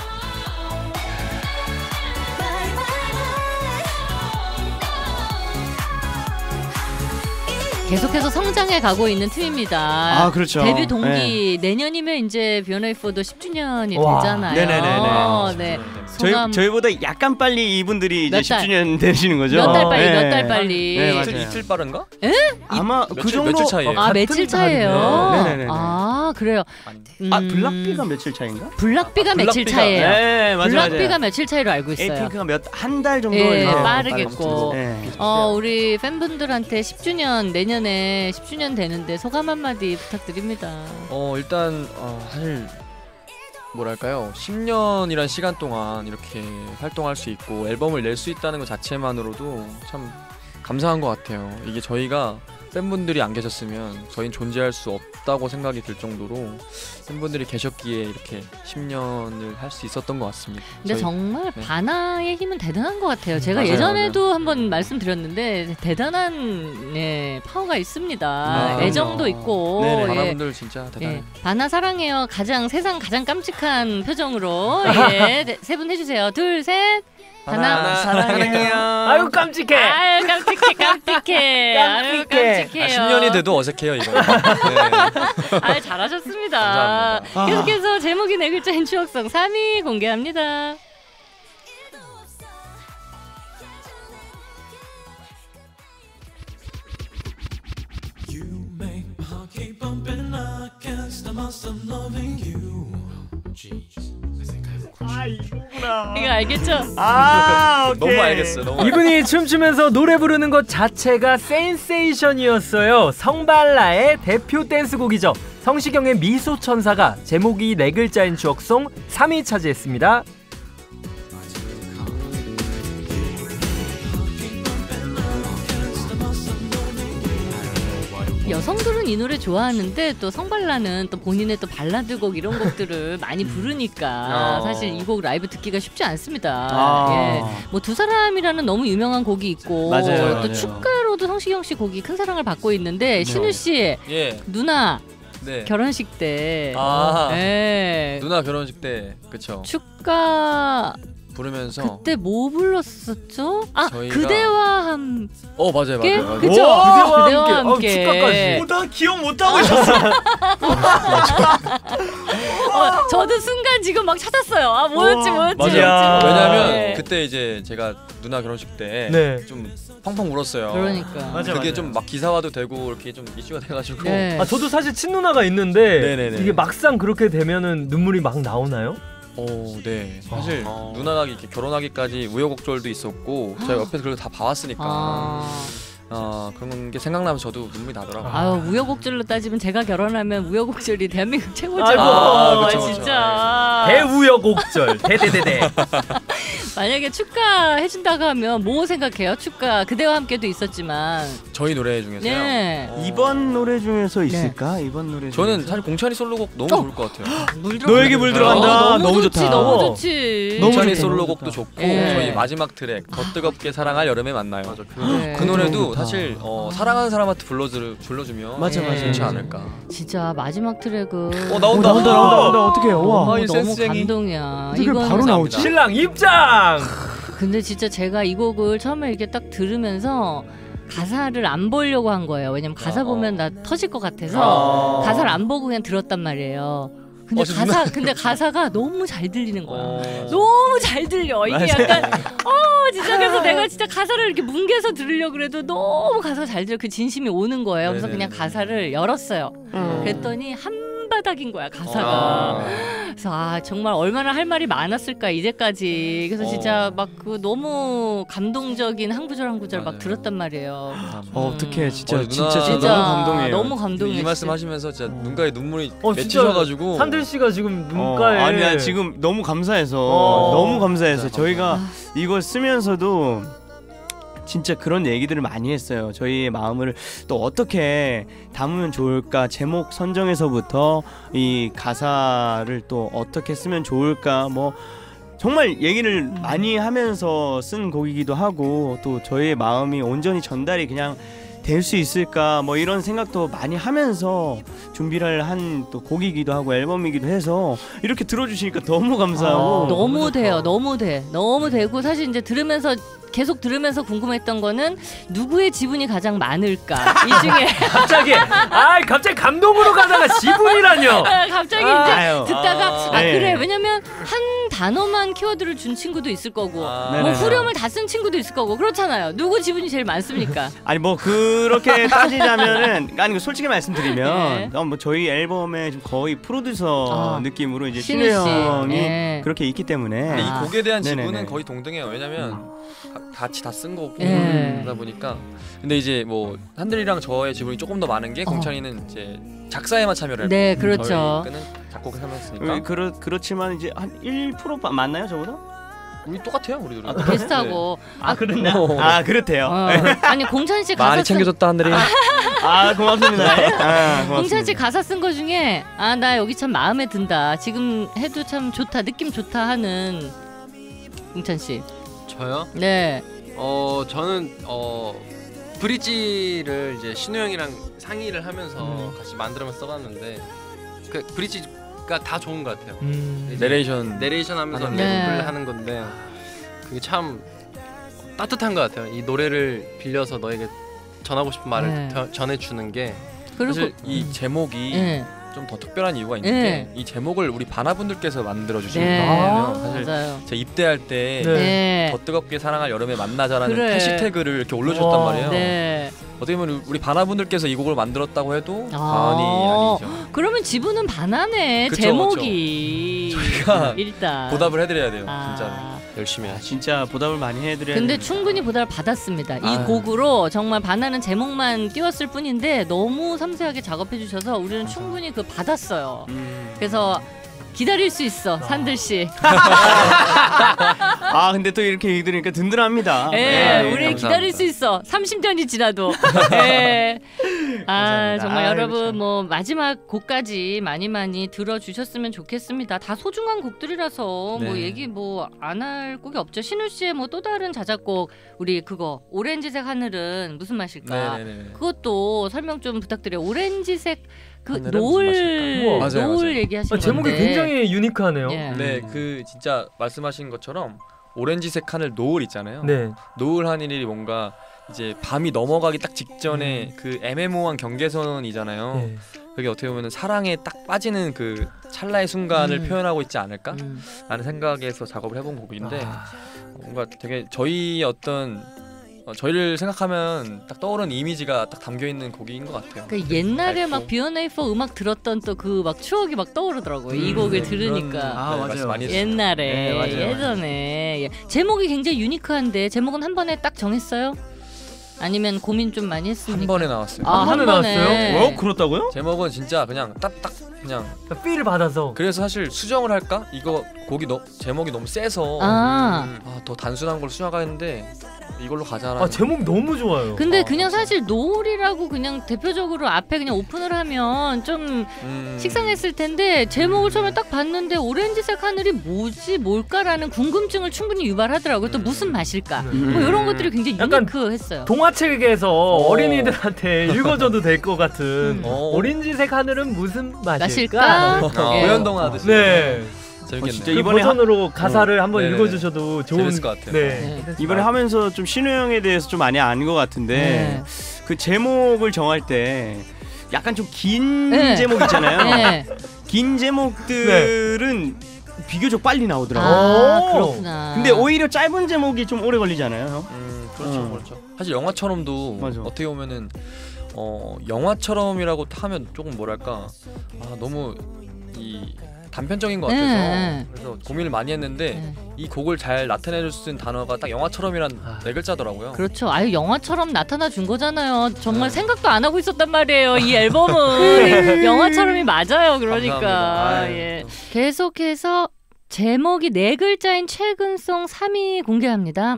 계속해서 성장해 가고 있는 팀입니다. 아, 그렇죠. 데뷔 동기 내년이면 이제 비욘에이포도 십 주년이 와. 되잖아요. 네네네네. 네. 저희, 소감 저희보다 약간 빨리 이분들이 이제 몇 달? 십 주년 되시는 거죠? 몇 달 빨리 네. 몇 달 빨리. 네, 이틀, 맞아요. 이틀 빠른가? 아마 그 며칠, 정도. 며칠 차이예요. 아 같은 며칠 차예요. 달이네요. 네네네네. 아 그래요. 아닌데. 음, 아 블락비가 며칠 차인가? 블락비가 며칠 블락비가- 차예요. 네, 맞아요. 블락비가 맞아요. 며칠 차이로 알고 있어요. 에이핑크가 몇 한 달 정도 예, 이제 빠르겠고. 네. 어 우리 팬분들한테 십 주년 내년에 십 주년 되는데 소감 한마디 부탁드립니다. 어 일단 어, 사실 뭐랄까요 십 년이란 시간 동안 이렇게 활동할 수 있고 앨범을 낼 수 있다는 것 자체만으로도 참 감사한 것 같아요. 이게 저희가 팬분들이 안 계셨으면 저희는 존재할 수 없다고 생각이 들 정도로 팬분들이 계셨기에 이렇게 십 년을 할 수 있었던 것 같습니다. 근데 저희- 정말 네. 바나의 힘은 대단한 것 같아요. 제가 맞아요, 예전에도 한번 말씀드렸는데 대단한 예, 파워가 있습니다. 아, 애정도 그럼요. 있고 네네. 예, 바나분들 진짜 대단해요. 예, 바나 사랑해요. 가장 세상 가장 깜찍한 표정으로 예, 세 분 해주세요. 둘 셋. 바나 사랑해요. 아유 깜찍해. 아유 깜찍해 깜찍해. 아유 깜찍해. 깜찍해요. 아, 십 년이 돼도 어색해요 이거. 네. 아 잘하셨습니다. 감사합니다. 계속해서 제목이 네 글자인 추억송 삼 위 공개합니다. 이거 알겠죠? 아, 오케이. 너무 알겠어요. 너무 알겠어요. 이분이 춤추면서 노래 부르는 것 자체가 센세이션이었어요. 성발라의 대표 댄스곡이죠. 성시경의 미소천사가 제목이 네 글자인 추억송 삼 위 차지했습니다. 여성들은 이 노래 좋아하는데 또 성발라는 또 본인의 또 발라드곡 이런 곡들을 많이 부르니까 어. 사실 이 곡 라이브 듣기가 쉽지 않습니다. 아. 예. 뭐 두 사람이라는 너무 유명한 곡이 있고 맞아요, 또 맞아요. 축가로도 성시경 씨 곡이 큰 사랑을 받고 있는데 신우 씨 예. 누나 네. 결혼식 때 아. 예. 누나 결혼식 때 그쵸 축가 부르면서 그때 뭐 불렀었죠? 아 저희가- 그대와 함께 어 맞아요 맞아요, 맞아요. 그죠? 그대와 그대와 함께. 어, 함께. 축가까지. 어, 나 기억 못하고 있었어. 어, 저도 순간 지금 막 찾았어요. 아 뭐였지 우와. 뭐였지 맞아요. 뭐였지. 왜냐면 네. 그때 이제 제가 누나 결혼식 때 네. 좀 펑펑 울었어요. 그러니까. 맞아, 그게 맞아요. 좀 막 기사화도 되고 이렇게 좀 이슈가 돼가지고 네. 아 저도 사실 친누나가 있는데 네네네. 이게 막상 그렇게 되면은 눈물이 막 나오나요? 오, 네. 사실 어. 누나가 이렇게 결혼하기까지 우여곡절도 있었고 제가 옆에서 그걸 다 봐왔으니까 아, 어, 그런 게 생각나면 저도 눈물이 나더라고요. 아유 우여곡절로 따지면 제가 결혼하면 우여곡절이 대한민국 최고죠. 아이고. 아, 그쵸, 그쵸. 진짜. 대우여곡절 대대대대. 만약에 축가 해준다고 하면 뭐 생각해요? 축가 그대와 함께도 있었지만. 저희 노래 중에서요. 네. 어, 이번 노래 중에서 있을까? 이번 노래 저는 중에서? 사실 공찬이 솔로곡 너무 어. 좋을 것 같아요. 물 너에게 물 들어간다. 어, 너무 좋지, 좋다. 너무 좋지. 너무 공찬이 좋다, 솔로곡도 너무 좋고 예. 저희 마지막 트랙 더 뜨겁게 사랑할 여름에 만나요. 맞아. 그, 네. 그 노래도 너무 좋다. 사실 어, 사랑하는 사람한테 불러주, 불러주면 맞아, 맞아. 좋지 않을까. 진짜 마지막 트랙은. 어, 나온다. 어, 나온다 나온다 나온다. 어떡해. 너무, 와. 아, 이 너무 센스쟁이. 감동이야. 어떻게 이거는 바로 나오지? 신랑 입장. 근데 진짜 제가 이 곡을 처음에 이렇게 딱 들으면서 가사를 안 보려고 한 거예요. 왜냐면 가사 어. 보면 나 터질 것 같아서 어. 가사를 안 보고 그냥 들었단 말이에요. 근데 어, 진짜 가사 근데 가사가 너무 잘 들리는 거야. 어. 너무 잘 들려. 이게 맞아요. 약간 어 진짜 그래서 내가 진짜 가사를 이렇게 뭉개서 들으려고 그래도 너무 가사가 잘 들려. 그 진심이 오는 거예요. 그래서 네네네. 그냥 가사를 열었어요. 음. 그랬더니 한 바닥인 거야 가사가. 아. 그래서 아 정말 얼마나 할 말이 많았을까 이제까지. 그래서 어. 진짜 막 그 너무 감동적인 한 구절 한 구절 막 맞아요. 들었단 말이에요. 어, 어떡해. 진짜 어, 누나 진짜, 진짜 너무 감동이에요. 너무 감동이에요. 이 말씀 하시면서 진짜 눈가에 눈물이 어, 맺히셔가지고 산들 씨가 지금 어, 눈가에 아니야 지금 너무 감사해서 어. 너무 감사해서 진짜 저희가 이걸 쓰면서도 진짜 그런 얘기들을 많이 했어요. 저희의 마음을 또 어떻게 담으면 좋을까, 제목 선정에서부터 이 가사를 또 어떻게 쓰면 좋을까, 뭐 정말 얘기를 많이 하면서 쓴 곡이기도 하고 또 저의 마음이 온전히 전달이 그냥 될 수 있을까 뭐 이런 생각도 많이 하면서 준비를 한 또 곡이기도 하고 앨범이기도 해서 이렇게 들어주시니까 너무 감사하고 아, 너무 너무 돼요. 좋다. 너무 돼. 너무 되고 사실 이제 들으면서 계속 들으면서 궁금했던 거는 누구의 지분이 가장 많을까 이 중에 갑자기 아 갑자기 감동으로 가다가 지분이라뇨. 아, 갑자기 이제 아유. 듣다가 아, 아 네. 그래 왜냐면 한 단어만 키워드를 준 친구도 있을 거고 아, 뭐 네네네. 후렴을 다 쓴 친구도 있을 거고 그렇잖아요. 누구 지분이 제일 많습니까? 아니 뭐 그렇게 따지자면은 아니 그 솔직히 말씀드리면 네. 어, 뭐 저희 앨범의 좀 거의 프로듀서 아, 느낌으로 이제 신우 신우 씨. 형이 네. 그렇게 있기 때문에 근데 아. 이 곡에 대한 네네네. 지분은 거의 동등해요. 왜냐면 가- 같이 다 쓴 거고 네. 그러다 보니까. 근데 이제 뭐 한들이랑 저의 지분이 조금 더 많은 게 어. 공찬이는 이제 작사에만 참여를 했고 네, 그렇죠. 저희 는 작곡을 어, 하면서니까 그렇 그렇지만 이제 한 일 퍼센트 맞나요, 저보다? 우리 똑같아요, 우리 둘이. 게스트하고 아 그랬나? 어. 아 그렇대요. 어. 아니 공찬 씨 가사 많이 쓴 챙겨줬다 한들이. 아 고맙습니다. 아, 고맙습니다. 공찬 씨 가사 쓴 거 중에 아 나 여기 참 마음에 든다. 지금 해도 참 좋다. 느낌 좋다 하는 공찬 씨. 저요? 네. 어 저는 어 브릿지를 이제 신우 형이랑 상의를 하면서 음. 같이 만들어서 써봤는데 그 브릿지가 다 좋은 것 같아요. 음. 이제 내레이션. 내레이션 하면서 하는 랩을 네. 하는 건데 그게 참 따뜻한 것 같아요. 이 노래를 빌려서 너에게 전하고 싶은 말을 네. 더- 전해주는 게 그리고 사실 이 제목이 네. 좀 더 특별한 이유가 있는 네. 게 이 제목을 우리 바나분들께서 만들어 주신 네. 거예요. 사실 맞아요. 제 입대할 때 네. 네. 더 뜨겁게 사랑할 여름에 만나자라는 그래. 해시태그를 이렇게 올려줬단 와. 말이에요. 네. 어떻게 보면 우리 바나분들께서 이 곡을 만들었다고 해도 아. 과언이 아니죠. 그러면 지분은 반하네. 그쵸, 제목이. 저희가 일단 보답을 해드려야 돼요, 아. 진짜로. 열심히 아, 하시. 진짜 보답을 많이 해드려야 근데 됩니다. 충분히 보답을 받았습니다. 이 아유. 곡으로 정말 반하는 제목만 띄웠을 뿐인데 너무 섬세하게 작업해 주셔서 우리는 충분히 그 받았어요. 음. 그래서 기다릴 수 있어, 산들 씨. 아 근데 또 이렇게 얘기 들으니까 든든합니다. 예, 네, 우리 감사합니다. 기다릴 수 있어. 삼십 년이 지나도. 예. 아, 감사합니다. 정말 아이고, 여러분 참. 뭐 마지막 곡까지 많이 많이 들어주셨으면 좋겠습니다. 다 소중한 곡들이라서 뭐 네. 얘기 뭐 안 할 곡이 없죠. 신우 씨의 뭐 또 다른 자작곡 우리 그거 오렌지색 하늘은 무슨 맛일까? 네네네. 그것도 설명 좀 부탁드려요. 오렌지색 그 하늘은 노을 무슨 맛일까? 우와. 맞아요, 노을 맞아요. 얘기하신 아, 제목이 건데. 굉장히 유니크하네요. 예. 네, 그 진짜 말씀하신 것처럼 오렌지색 하늘 노을 있잖아요. 네. 노을 하늘이 뭔가 이제 밤이 넘어가기 딱 직전에 그 애매모호한 경계선이잖아요. 네. 그게 어떻게 보면 사랑에 딱 빠지는 그 찰나의 순간을 음. 표현하고 있지 않을까? 음. 라는 생각에서 작업을 해본 곡인데 아, 뭔가 되게 저희 어떤 어, 저희를 생각하면 딱 떠오르는 이미지가 딱 담겨 있는 곡인 것 같아요. 그 옛날에 밝고. 막 비욘에이포 음악 들었던 또 그 막 추억이 막 떠오르더라고요. 이 음, 곡을 네, 들으니까. 그런, 아, 네, 맞아요. 말씀 많이 했어요. 옛날에 네, 맞아요. 예전에 예. 제목이 굉장히 유니크한데 제목은 한 번에 딱 정했어요? 아니면 고민 좀 많이 했습니까? 한 번에 나왔어요. 아, 한 번에 나왔어요? 어 그렇다고요? 제목은 진짜 그냥 딱딱 그냥 필을 받아서. 그래서 사실 수정을 할까? 이거 곡이 너, 제목이 너무 세서 아. 음, 아, 더 단순한 걸 수정하겠는데 이걸로 가자라는 아 제목 너무 좋아요. 근데 아, 그냥 맞아요. 사실 노을이라고 그냥 대표적으로 앞에 그냥 오픈을 하면 좀 음, 식상했을 텐데 제목을 처음에 딱 봤는데 오렌지색 하늘이 뭐지 뭘까라는 궁금증을 충분히 유발하더라고요. 또 음. 무슨 맛일까? 음. 뭐 이런 것들이 굉장히 약간 유니크했어요. 동화책에서 어. 어린이들한테 읽어줘도 될 것 같은 음. 어. 오렌지색 하늘은 무슨 맛일까? 맛일까? 어, 예. 고연동화 하듯이 네. 재밌겠네요. 진짜 그 이번에 버전으로 가사를 한번 네네. 읽어주셔도 좋은 재밌을 것 같아요. 네. 네. 이번에 하면서 좀 신우 형에 대해서 좀 많이 안 것 같은데 그 제목을 정할 때 약간 좀 긴 네. 제목 있잖아요. 네. 긴 제목들은 비교적 빨리 나오더라고요. 아 오. 그렇구나. 근데 오히려 짧은 제목이 좀 오래 걸리잖아요. 음, 그렇죠, 어. 그렇죠. 사실 영화처럼도 맞아. 어떻게 보면은 어, 영화처럼이라고 하면 조금 뭐랄까 아, 너무 이 단편적인 것 같아서 네. 그래서 고민을 많이 했는데 네. 이 곡을 잘 나타내줄 수 있는 단어가 딱 영화처럼이란 아. 네 글자더라고요. 그렇죠. 아유 영화처럼 나타나 준 거잖아요. 정말 네. 생각도 안 하고 있었단 말이에요. 이 앨범은 영화처럼이 맞아요. 그러니까 감사합니다. 아유, 예. 계속해서 제목이 네 글자인 최근송 삼 위 공개합니다.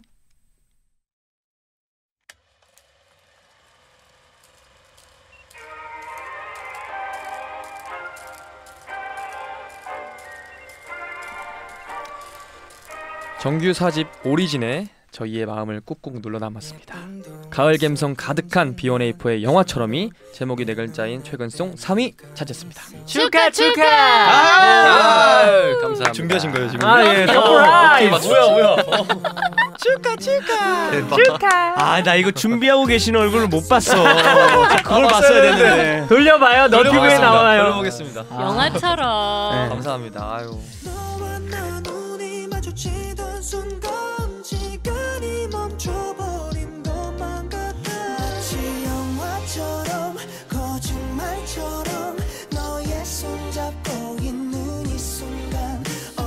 정규 사 집 오리진에 저희의 마음을 꾹꾹 눌러 담았습니다. 가을 감성 가득한 비원에이포의 영화처럼이 제목이 네 글자인 최근송 삼 위 차지했습니다. 축하 축하. 아, 감사합니다. 준비하신 거예요 지금? 아 예. 서프라이즈. 뭐야 뭐야? 축하 축하. 대박. 아 나 이거 준비하고 계신 얼굴을 못 봤어. 그걸 봤어야 되는데. 돌려봐요. 너튜브에 나와요. 돌려보겠습니다. 영화처럼. 네. 감사합니다. 아유. 너와 나 눈이 마주치던 순간 시간이 멈춰버린 것만 같아. 마치 영화처럼 거짓말처럼 너의 손잡고 있는 이 순간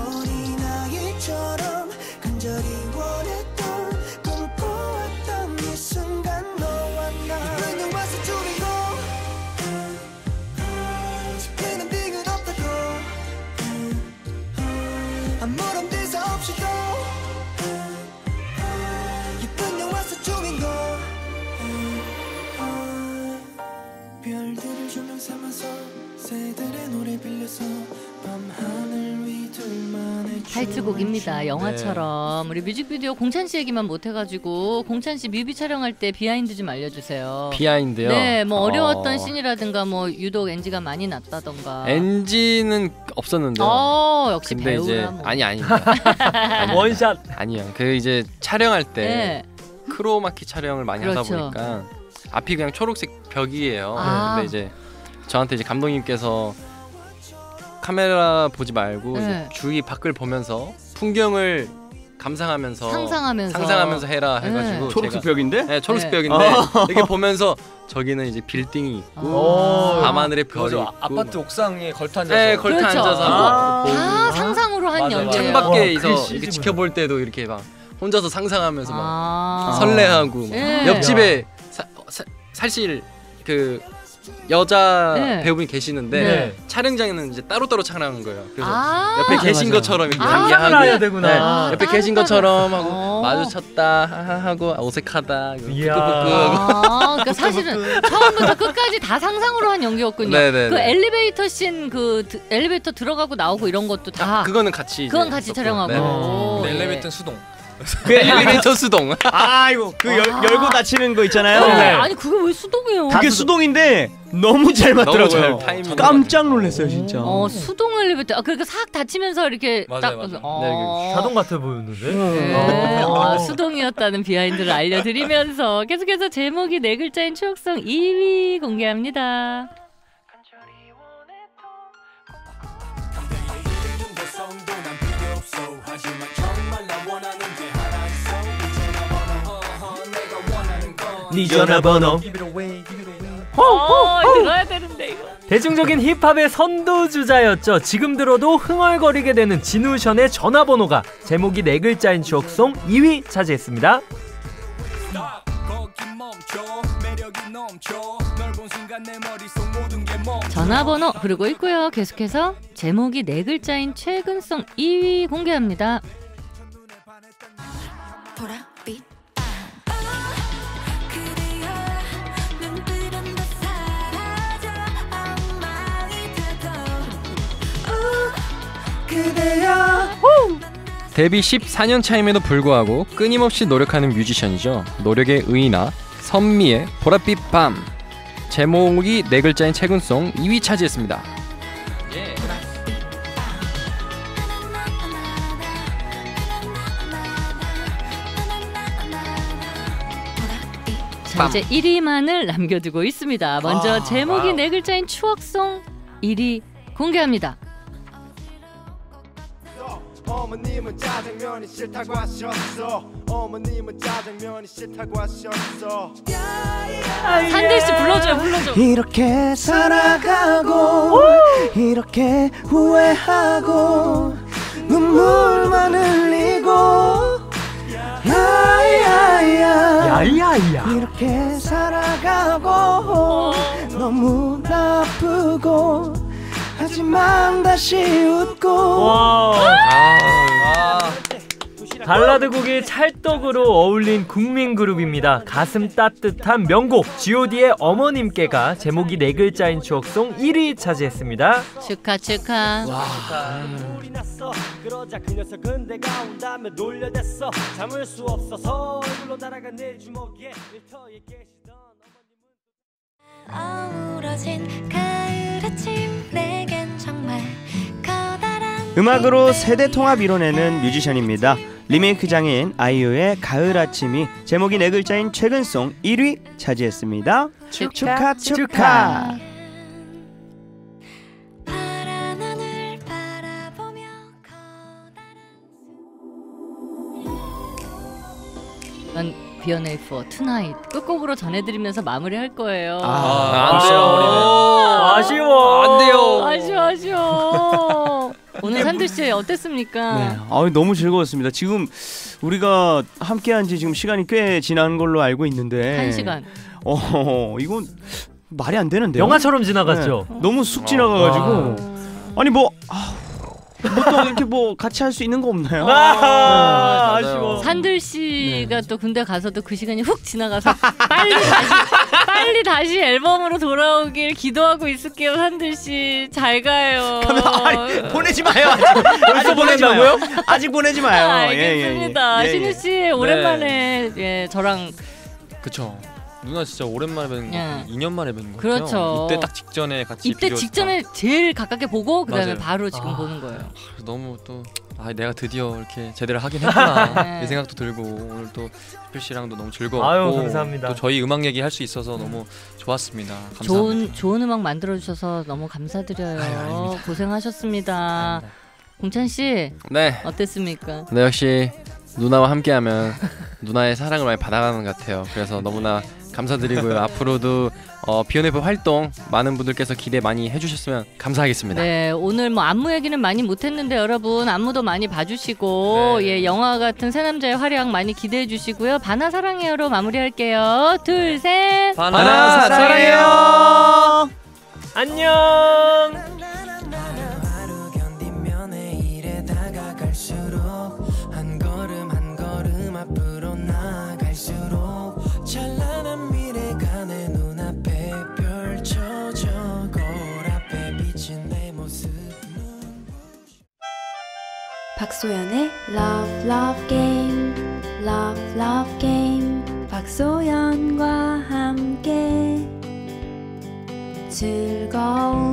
어린아이처럼 간절히 원했던 꿈꿔왔던 이 순간 너와 나 이번에 와서 주인공 지키는 빙은 없다고 아무런 대사 없이도 예쁜 영화 속 주인공 별들을 조명 삼아서 새들의 노래 빌려서 밤하늘 위 둘만의 타이틀곡입니다. 영화처럼. 우리 뮤직비디오 공찬 씨 얘기만 못 해가지고 공찬 씨 뮤비 촬영할 때 비하인드 좀 알려주세요. 비하인드요. 네, 뭐 어려웠던 어, 씬이라든가 뭐 유독 엔지가 많이 났다던가. 엔지는 없었는데요. 어, 역시 근데 배우라 이제 뭐. 아니 아닙니다. 아닙니다. 원샷. 아니요. 그 이제 촬영할 때 네. 크로마키 촬영을 많이 하다 그렇죠. 보니까 앞이 그냥 초록색 벽이에요. 아. 근데 이제 저한테 이제 감독님께서 카메라 보지 말고 네. 이제 주위 밖을 보면서 풍경을 감상하면서 상상하면서. 상상하면서 해라 네. 해가지고 초록색 제가 벽인데? 네, 초록색 네. 벽인데 이렇게 보면서 저기는 이제 빌딩이 있고 어. 밤하늘의 별이 그죠. 있고 아파트 옥상에 걸터 앉아서. 네, 걸터 그렇죠. 앉아서 아. 보고 다 상상으로 한 맞아요. 연기예요. 창밖에서 와, 그게 이렇게 시즌이구나. 지켜볼 때도 이렇게 막 혼자서 상상하면서 막 아. 설레하고 막 네. 옆집에 사, 사, 사실 그 여자 네. 배우분이 계시는데 네. 촬영장에는 이제 따로따로 촬영한 거예요. 그래서 아. 옆에 맞아, 계신 맞아. 것처럼 이렇게 아, 상상을 연기하고 해야 되구나. 네, 아, 옆에 따로 계신 따로. 것처럼 하고 어. 마주쳤다 하고 어색하다 이야. 뿌끄뿌끄 아, 그러니까 사실은 처음부터 끝까지 다 상상으로 한 연기였군요. 네네네. 그 엘리베이터 씬, 그 드- 엘리베이터 들어가고 나오고 이런 것도 다 그거는 같이 그건 이제 같이 했었고. 촬영하고. 네. 어. 오, 근데 예. 엘리베이터는 수동. 그 엘리베이터 수동. 아이고 그 열, 아. 열고 닫히는 거 있잖아요. 네. 네. 아니 그게 왜 수동이에요? 그게 수동인데 너무 잘 너무 맞더라고요. 잘 타이밍. 깜짝 놀랐어요 진짜. 어 수동 엘리베이터. 아 그러니까 싹 닫히면서 이렇게 맞아요, 딱. 맞아요. 어. 자동 같아 보였는데. 네. 어. 아, 수동이었다는 비하인드를 알려드리면서 계속해서 제목이 네 글자인 추억송 이 위 공개합니다. 네 전화번호. 어, 들어야 되는데 이거. 대중적인 힙합의 선두주자였죠. 지금 들어도 흥얼거리게 되는 진우션의 전화번호가 제목이 네 글자인 추억송 이 위 차지했습니다. 전화번호 흐르고 있고요. 계속해서 제목이 네 글자인 최근송 이 위 공개합니다. 보랏빛 그대여 눈뜰은 다 사라져 엉망이 되고 그대여 데뷔 십사 년 차임에도 불구하고 끊임없이 노력하는 뮤지션이죠. 노력의 의의나 선미의 보랏빛 밤. 제목이 네 글자인 최근송 이 위 차지했습니다. 자, 이제 일 위만을 남겨두고 있습니다. 먼저 아, 제목이 와우. 네 글자인 추억송 일 위 공개합니다. 어머님은 짜장면이 싫다고 하셨어. 어머님은 짜장면이 싫다고 하셨어. 산들 씨 불러줘요, 불러줘. 이렇게 살아가고 이렇게 후회하고 눈물만 흘리고 야야야 야이야이야. 이렇게 살아가고 너무 나쁘고 하지만 다시 웃고 와. 아. 다 발라드 곡이 찰떡으로 어울린 국민 그룹입니다. 가슴 따뜻한 명곡 지오디의 어머님께가 제목이 네 글자인 추억송 일 위 차지했습니다. 축하 축하. 그러자 그 녀석은 내가 온다며 놀려댔어. 참을 수 없어서 얼굴로 날아간 내 주먹에 일터에 계시던 어우러진 가을 아침 내겐 정말 커다란 음악으로 세대 통합 이뤄내는 뮤지션입니다. 리메이크 장인 아이유의 가을 아침이 제목이 네 글자인 최근송 일 위 차지했습니다. 축하 축하, 축하. 파란 하늘 바라보며 난 비욘에이포 투나잇 끝곡으로 전해드리면서 마무리할 거예요. 아, 안 돼요. 아쉬워. 안 돼요. 아쉬워 아쉬워. 오늘 산들 씨 어땠습니까? 네, 아, 너무 즐거웠습니다. 지금 우리가 함께한 지 지금 시간이 꽤 지난 걸로 알고 있는데 한 시간. 어, 이건 말이 안 되는데요. 영화처럼 지나갔죠. 네, 너무 쑥 지나가가지고 아니 뭐 아, 뭐 또 이렇게 뭐 같이 할 수 있는 거 없나요? 아, 네, 아쉬워. 산들 씨가 또 군대 가서도 그 시간이 훅 지나가서 빨리 다시 빨리 다시 앨범으로 돌아오길 기도하고 있을게요. 산들 씨 잘 가요. 아니, 보내지 마요. 아직, 아직 보내지 마요. 아직 보내지 마요. 아, 예, 예, 예. 알겠습니다. 예, 예. 신우 씨 오랜만에 예, 저랑 그쵸. 누나 진짜 오랜만에 뵙는 거 예. 같아요. 이 년 만에 뵙는 거 같아요. 그렇죠. 이때 딱 직전에 같이 입대 비디오 직전에 제일 가깝게 보고 그다음에 맞아요. 바로 지금 아. 보는 거예요. 딱 너무 또 아, 내가 드디어 이렇게 제대로 하긴 했구나 네. 이 생각도 들고 오늘 또 특별 씨랑도 너무 즐거웠고 아유, 감사합니다. 또 저희 음악 얘기 할 수 있어서 너무 좋았습니다. 감사합니다. 좋은 좋은 음악 만들어 주셔서 너무 감사드려요. 아유, 아닙니다. 고생하셨습니다. 공찬 씨 네. 어땠습니까? 네, 역시 누나와 함께하면 누나의 사랑을 많이 받아가는 것 같아요. 그래서 너무나 감사드리고요. 앞으로도 어, 비욘에이포 활동 많은 분들께서 기대 많이 해주셨으면 감사하겠습니다. 네, 오늘 뭐 안무 얘기는 많이 못했는데 여러분 안무도 많이 봐주시고 네. 예 영화 같은 새 남자의 활약 많이 기대해 주시고요. 바나 사랑해요로 마무리할게요. 둘, 셋. 바나, 바나 사랑해요. 안녕. 하루 견디며 내일에 다가갈수록 한 걸음 한 걸음 앞으로 나아갈수록 찬란한 미래가 내 눈앞에 펼쳐져 거울 앞에 비친 내 모습. 박소연의 Love Love Game Love Love Game 박소연과 함께 즐거운